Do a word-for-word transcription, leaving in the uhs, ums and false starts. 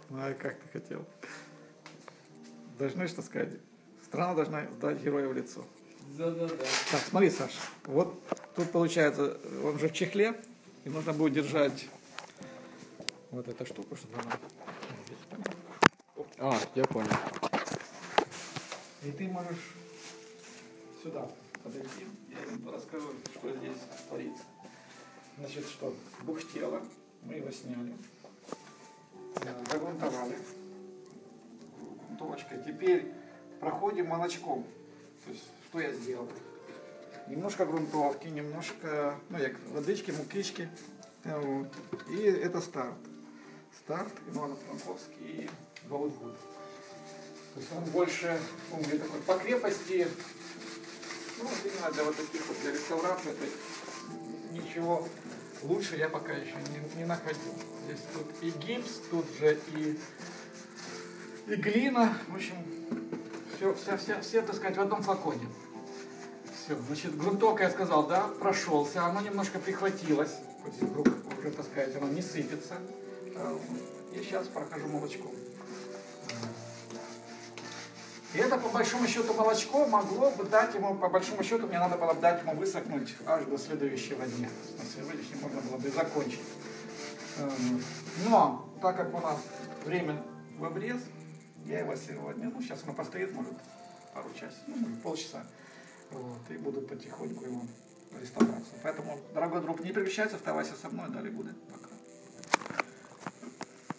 Ну а как ты хотел? Должны что сказать? Страна должна сдать героя в лицо. Да, да, да. Так, смотри, Саша, вот тут получается, он же в чехле, и нужно будет держать вот эту штуку, чтобы она... А, я понял. И ты можешь сюда подойти, я им расскажу, что здесь творится. Значит, что, бухтело, мы его сняли, загрунтовали грунтовочкой. Теперь проходим молочком. То есть, что я сделал? Немножко грунтовки, немножко, ну, як водички, мукички. Вот. И это старт. Старт, Ивано-Франковский и Голливуд. То есть он больше, он где такой по крепости, ну, вот именно для вот таких вот, для реставрации, это ничего лучше я пока еще не, не находил. Здесь тут и гипс, тут же и, и глина, в общем, все, все, все, все, так сказать, в одном флаконе. Все, значит, грунтовка, я сказал, да, прошелся, оно немножко прихватилось, уже, так сказать, оно не сыпется. И сейчас прохожу молочком. И это, по большому счету, молочко могло бы дать ему, по большому счету, мне надо было бы дать ему высохнуть аж до следующего дня. На сегодняшний можно было бы закончить. Но, так как у нас время в обрез, я его сегодня, ну, сейчас оно постоит, может, пару часов, ну, может, полчаса. Вот, и буду потихоньку его реставрацию. Поэтому, дорогой друг, не переключайся, оставайся со мной, далее будет. Пока.